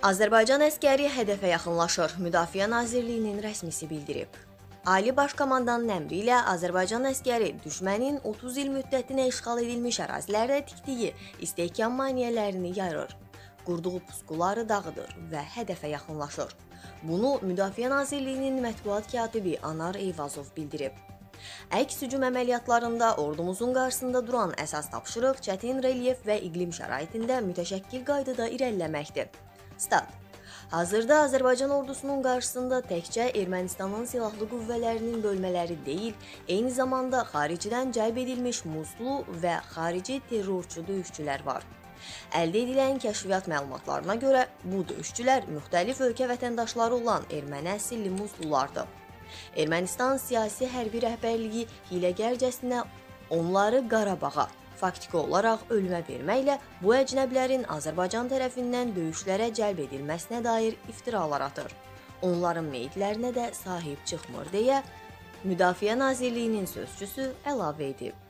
Azərbaycan əskəri hədəfə yaxınlaşır, Müdafiə Nazirliyinin rəsmisi bildirib. Ali Baş Komandanın əmri ilə Azərbaycan əskəri düşmənin 30 il müddətinə işğal edilmiş ərazilərdə tikdiyi istehkam maneələrini yayır, qurduğu puskuları dağıdır və hədəfə yaxınlaşır. Bunu Müdafiə Nazirliyinin mətbuat katibi Anar Eyvazov bildirib. Əks hücum əməliyyatlarında ordumuzun qarşısında duran əsas tapşırıq çətin relyef və iqlim şəraitində mütəşəkkil qaydada irəliləməkdir. Stat. Hazırda Azərbaycan ordusunun qarşısında təkcə Ermənistanın silahlı qüvvələrinin bölmələri deyil, eyni zamanda xaricdən cəlb edilmiş muzlu və xarici terrorçu döyüşçülər var. Əldə edilən kəşfiyyat məlumatlarına görə bu döyüşçülər müxtəlif ölkə vətəndaşları olan erməni əsilli muzlulardır. Ermənistan siyasi hərbi rəhbərliyi hiləgərcəsinə onları Qarabağa, faktiki olaraq ölümə verməklə bu əcnəbilərin Azərbaycan tərəfindən döyüşlərə cəlb edilməsinə dair iftiralar atır. Onların meyitlərinə də sahib çıxmır deyə Müdafiə Nazirliyinin sözçüsü əlavə edib.